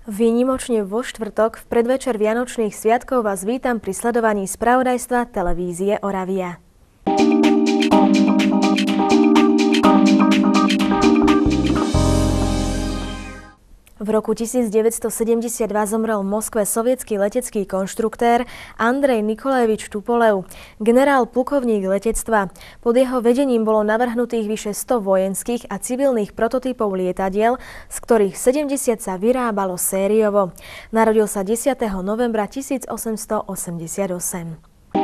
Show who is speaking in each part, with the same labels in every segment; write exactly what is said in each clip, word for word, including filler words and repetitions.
Speaker 1: Výnimočne vo štvrtok v predvečer Vianočných sviatkov vás vítam pri sledovaní spravodajstva televízie Oravia. V roku devätnásťstosedemdesiatdva zomrel v Moskve sovietsky letecký konštruktér Andrej Nikolajevič Tupolev, generál plukovník letectva. Pod jeho vedením bolo navrhnutých vyše sto vojenských a civilných prototypov lietadiel, z ktorých sedemdesiat sa vyrábalo sériovo. Narodil sa desiateho novembra tisícosemstoosemdesiatosem.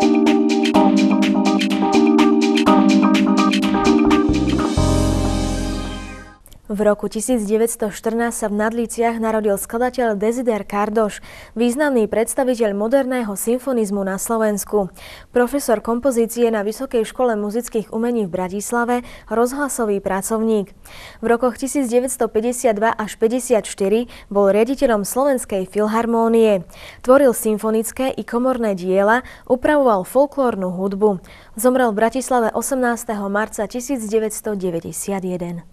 Speaker 1: V roku devätnásťstoštrnásť sa v Nadliciach narodil skladateľ Dezider Kardoš, významný predstaviteľ moderného symfonizmu na Slovensku. Profesor kompozície na Vysokej škole muzických umení v Bratislave, rozhlasový pracovník. V rokoch devätnásťstopäťdesiatdva až päťdesiatštyri bol riaditeľom Slovenskej filharmónie. Tvoril symfonické i komorné diela, upravoval folklórnu hudbu. Zomrel v Bratislave osemnásteho marca tisícdeväťstodeväťdesiatjeden.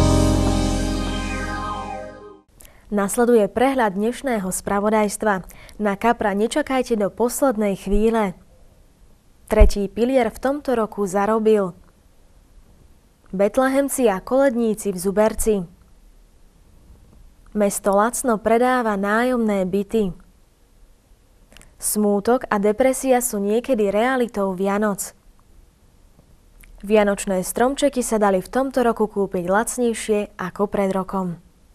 Speaker 1: Nasleduje prehľad dnešného spravodajstva. Na kapra nečakajte do poslednej chvíle. Tretí pilier v tomto roku zarobil. Betlehemci a koledníci v Zuberci. Mesto lacno predáva nájomné byty. Smútok a depresia sú niekedy realitou Vianoc. Vianočné stromčeky sa dali v tomto roku kúpiť lacnejšie ako pred rokom.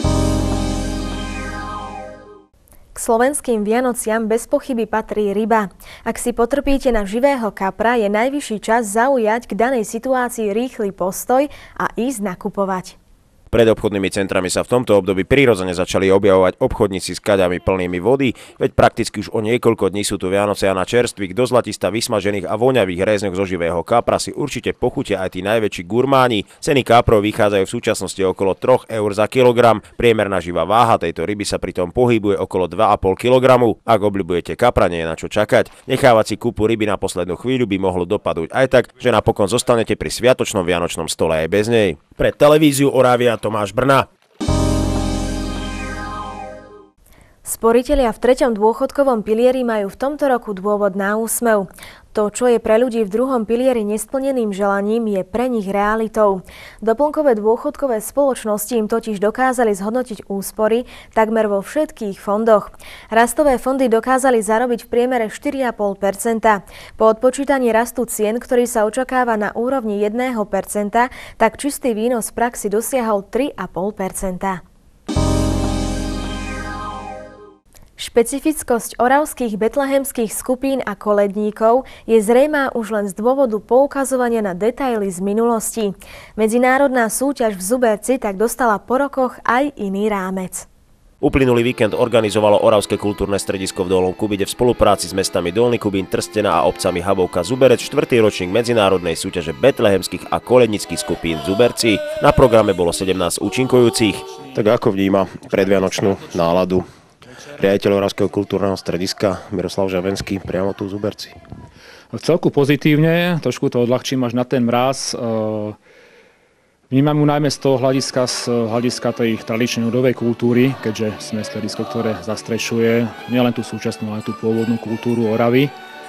Speaker 1: K slovenským Vianociam bez pochyby patrí ryba. Ak si potrpíte na živého kapra, je najvyšší čas zaujať k danej situácii rýchly postoj a ísť nakupovať.
Speaker 2: Pred obchodnými centrami sa v tomto období prirodzene začali objavovať obchodníci s kaďami plnými vody, veď prakticky už o niekoľko dní sú tu Vianoce a na čerstvých, do zlatista vysmažených a voňavých rézňoch zo živého kapra si určite pochutia aj tí najväčší gurmáni. Ceny kaprov vychádzajú v súčasnosti okolo tri eur za kilogram. Priemerná živá váha tejto ryby sa pritom pohybuje okolo dva a pol kilogramu. Ak obľubujete kapra, nie je na čo čakať. Nechávať si kúpu ryby na poslednú chvíľu by mohlo dopadnúť aj tak, že napokon zostanete pri sviatočnom vianočnom stole aj bez nej. Pre televíziu Oravia Tomáš Brna.
Speaker 1: Sporitelia v treťom dôchodkovom pilieri majú v tomto roku dôvod na úsmev. To, čo je pre ľudí v druhom pilieri nesplneným želaním, je pre nich realitou. Doplnkové dôchodkové spoločnosti im totiž dokázali zhodnotiť úspory takmer vo všetkých fondoch. Rastové fondy dokázali zarobiť v priemere štyri a pol percenta. Po odpočítaní rastu cien, ktorý sa očakáva na úrovni jedno percento, tak čistý výnos v praxi dosiahol tri a pol percenta. Špecifickosť oravských betlehemských skupín a koledníkov je zrejmá už len z dôvodu poukazovania na detaily z minulosti. Medzinárodná súťaž v Zuberci tak dostala po rokoch aj iný rámec.
Speaker 2: Uplynulý víkend organizovalo Oravské kultúrne stredisko v Dolnom Kubíne v spolupráci s mestami Dolný Kubín, Trstená a obcami Habovka Zuberec štvrtý ročník medzinárodnej súťaže betlehemských a koledníckych skupín v Zuberci. Na programe bolo sedemnásť účinkujúcich.
Speaker 3: Tak ako vníma predvianočnú náladu riaditeľ Oravského kultúrneho strediska Miroslav Žavenský priamo tu v Zuberci?
Speaker 4: V celku pozitívne, trošku to odľahčím až na ten mraz. Vnímam ju najmä z toho hľadiska, z hľadiska tej tradičnej ľudovej kultúry, keďže sme stredisko, ktoré zastrešuje nielen tú súčasnú, ale aj tú pôvodnú kultúru Oravy.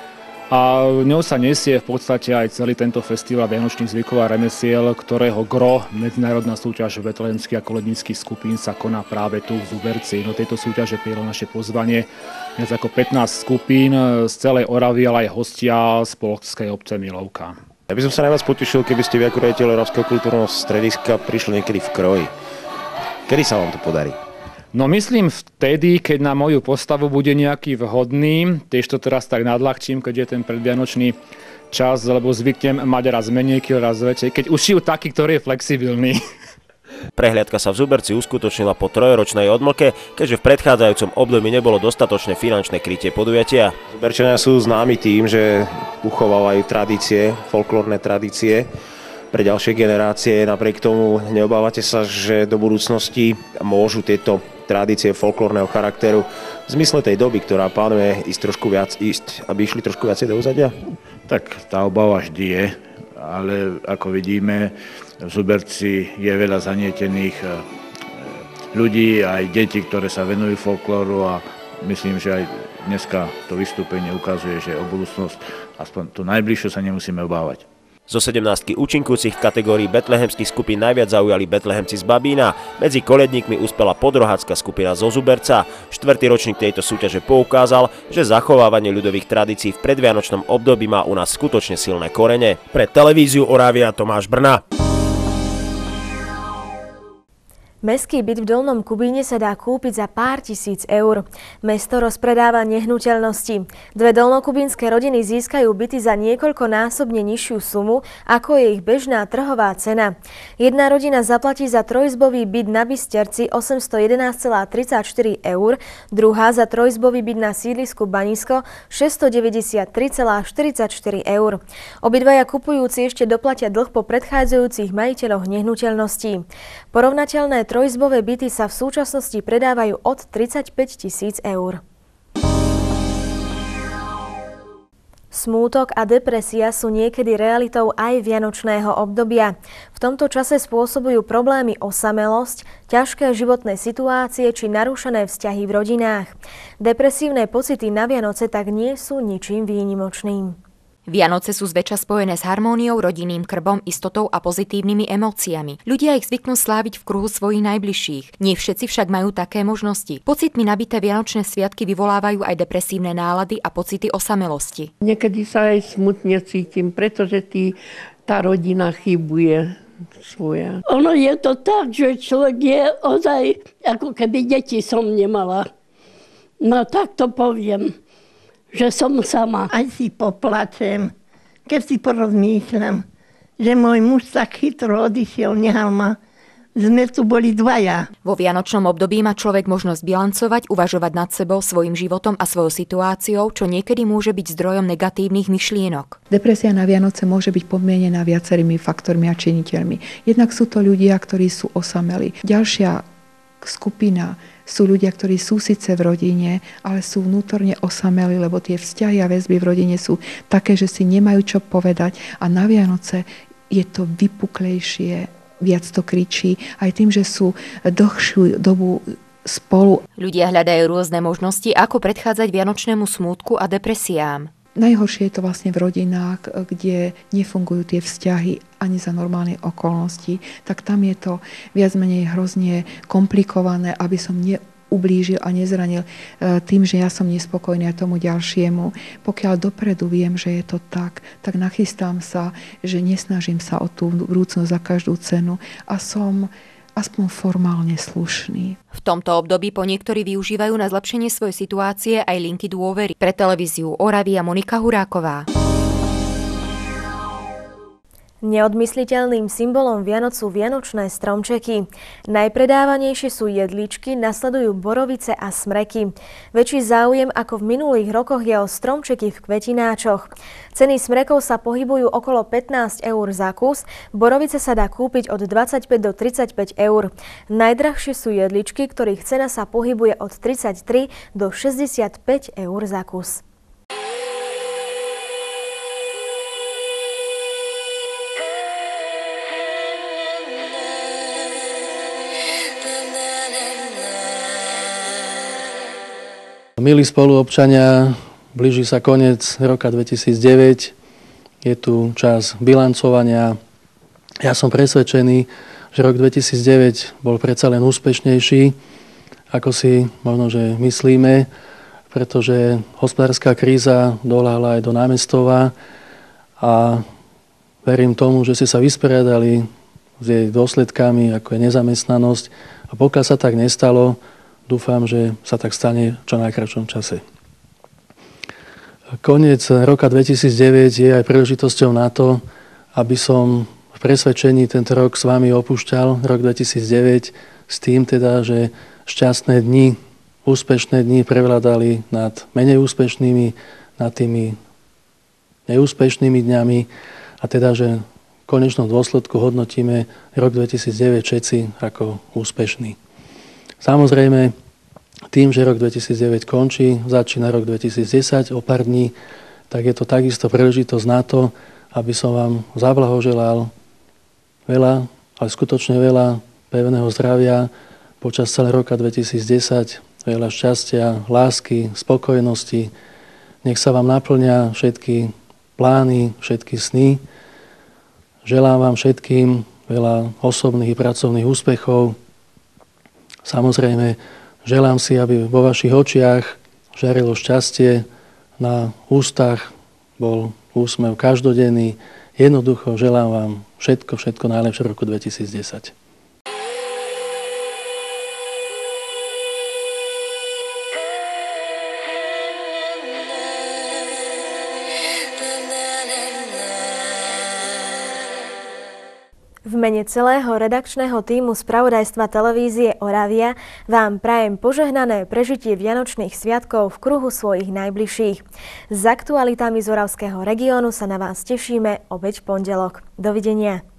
Speaker 4: A ňou sa nesie v podstate aj celý tento festival vianočných zvykov a remesiel, ktorého gro medzinárodná súťaž betlehemských a koledníckych skupín sa koná práve tu v Zuberci. Do tejto súťaže prijalo naše pozvanie viac ako pätnásť skupín z celej Oravy, ale aj hostia z poľskej obce Milovka.
Speaker 3: Ja by som sa najviac potešil, keby ste vy ako riaditeľ Oravského kultúrneho strediska prišli niekedy v kroji. Kedy sa vám to podarí?
Speaker 4: No myslím vtedy, keď na moju postavu bude nejaký vhodný, tiež to teraz tak nadľahčím, keď je ten predvianočný čas, lebo zvyknem mať raz menej kil, raz väčšej, keď už je taký, ktorý je flexibilný.
Speaker 2: Prehliadka sa v Zuberci uskutočnila po trojročnej odmlke, keďže v predchádzajúcom období nebolo dostatočné finančné krytie podujatia.
Speaker 3: Zuberčania sú známi tým, že uchovávajú tradície, folklórne tradície pre ďalšie generácie. Napriek tomu neobávate sa, že do budúcnosti môžu tieto tradície folklórneho charakteru v zmysle tej doby, ktorá plánuje ísť trošku viac ísť, aby išli trošku viacej do úzadia?
Speaker 5: Tak tá obava vždy je, ale ako vidíme, v Zuberci je veľa zanietených ľudí, aj deti, ktoré sa venujú folklóru a myslím, že aj dneska to vystúpenie ukazuje, že o budúcnosť aspoň tú najbližšiu sa nemusíme obávať.
Speaker 2: Zo sedemnástky účinkujúcich v kategórii betlehemských skupín najviac zaujali betlehemci z Babína. Medzi koledníkmi uspela podrohacká skupina zo Zuberca. Štvrtý ročník tejto súťaže poukázal, že zachovávanie ľudových tradícií v predvianočnom období má u nás skutočne silné korene. Pre televíziu Oravia Tomáš Brna.
Speaker 1: Mestský byt v Dolnom Kubíne sa dá kúpiť za pár tisíc eur. Mesto rozpredáva nehnuteľnosti. Dve dolnokubínske rodiny získajú byty za niekoľkonásobne nižšiu sumu, ako je ich bežná trhová cena. Jedna rodina zaplatí za trojizbový byt na Bysterci osemstojedenásť celá tridsaťštyri eur, druhá za trojizbový byt na sídlisku Banisko šesťstodeväťdesiattri celá štyridsaťštyri eur. Obidvaja kupujúci ešte doplatia dlh po predchádzajúcich majiteľoch nehnuteľností. Porovnateľné trojizbové byty sa v súčasnosti predávajú od tridsaťpäť tisíc eur. Smútok a depresia sú niekedy realitou aj vianočného obdobia. V tomto čase spôsobujú problémy osamelosť, ťažké životné situácie či narušené vzťahy v rodinách. Depresívne pocity na Vianoce tak nie sú ničím výnimočným.
Speaker 6: Vianoce sú zväčša spojené s harmóniou, rodinným krbom, istotou a pozitívnymi emóciami. Ľudia ich zvyknú sláviť v kruhu svojich najbližších. Nie všetci však majú také možnosti. Pocitmi nabité vianočné sviatky vyvolávajú aj depresívne nálady a pocity osamelosti.
Speaker 7: Niekedy sa aj smutne cítim, pretože tí, tá rodina chybuje svoja. Ono je to tak, že človek je ozaj, ako keby deti som nemala. No tak to poviem. Že som sama.
Speaker 8: Aj si poplačem, keď si porozmýšľam, že môj muž tak chytro odišiel, nehal ma. Sme tu boli dvaja.
Speaker 6: Vo vianočnom období má človek možnosť bilancovať, uvažovať nad sebou, svojim životom a svojou situáciou, čo niekedy môže byť zdrojom negatívnych myšlienok.
Speaker 9: Depresia na Vianoce môže byť podmienená viacerými faktormi a činiteľmi. Jednak sú to ľudia, ktorí sú osamelí. Ďalšia skupina sú ľudia, ktorí sú síce v rodine, ale sú vnútorne osamelí, lebo tie vzťahy a väzby v rodine sú také, že si nemajú čo povedať. A na Vianoce je to vypuklejšie, viac to kričí, aj tým, že sú dlhšiu dobu spolu.
Speaker 6: Ľudia hľadajú rôzne možnosti, ako predchádzať vianočnému smútku a depresiám.
Speaker 9: Najhoršie je to vlastne v rodinách, kde nefungujú tie vzťahy ani za normálne okolnosti, tak tam je to viac menej hrozne komplikované, aby som neublížil a nezranil tým, že ja som nespokojný a tomu ďalšiemu. Pokiaľ dopredu viem, že je to tak, tak nachystám sa, že nesnažím sa o tú vrúcnosť za každú cenu a som aspoň formálne slušný.
Speaker 6: V tomto období po niektorí využívajú na zlepšenie svojej situácie aj linky dôvery. Pre televíziu Oravia Monika Huráková.
Speaker 1: Neodmysliteľným symbolom Vianoc sú vianočné stromčeky. Najpredávanejšie sú jedličky, nasledujú borovice a smreky. Väčší záujem ako v minulých rokoch je o stromčeky v kvetináčoch. Ceny smrekov sa pohybujú okolo pätnásť eur za kus, borovice sa dá kúpiť od dvadsaťpäť do tridsaťpäť eur. Najdrahšie sú jedličky, ktorých cena sa pohybuje od tridsaťtri do šesťdesiatpäť eur za kus.
Speaker 10: Milí spoluobčania, blíži sa koniec roka dvetisícdeväť, je tu čas bilancovania. Ja som presvedčený, že rok dvetisícdeväť bol predsa len úspešnejší, ako si možno, že myslíme, pretože hospodárska kríza doľahla aj do námestova a verím tomu, že ste sa vysporiadali s jej dôsledkami, ako je nezamestnanosť. A pokiaľ sa tak nestalo, dúfam, že sa tak stane v čo najkratšom čase. Koniec roka dvetisícdeväť je aj príležitosťou na to, aby som v presvedčení tento rok s vami opúšťal, rok dvetisícdeväť, s tým teda, že šťastné dni, úspešné dni prevládali nad menej úspešnými, nad tými neúspešnými dňami a teda, že v konečnom dôsledku hodnotíme rok dvetisícdeväť všetci ako úspešný. Samozrejme, tým, že rok dvetisícdeväť končí, začína rok dvetisícdesať o pár dní, tak je to takisto príležitosť na to, aby som vám zablahoželal veľa, ale skutočne veľa pevného zdravia, počas celého roka dvetisícdesať. Veľa šťastia, lásky, spokojnosti. Nech sa vám naplňa všetky plány, všetky sny. Želám vám všetkým veľa osobných i pracovných úspechov. Samozrejme, želám si, aby vo vašich očiach žiarilo šťastie, na ústach bol úsmev každodenný. Jednoducho želám vám všetko, všetko najlepšie v roku dvetisícdesať.
Speaker 1: V mene celého redakčného tímu spravodajstva televízie Oravia vám prajem požehnané prežitie vianočných sviatkov v kruhu svojich najbližších. S aktualitami z oravského regiónu sa na vás tešíme opäť v pondelok. Dovidenia.